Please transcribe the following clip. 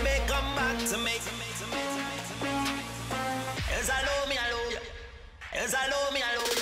baby, come back to me. Yes, I love me, I love you. Yes, I love me, I love you.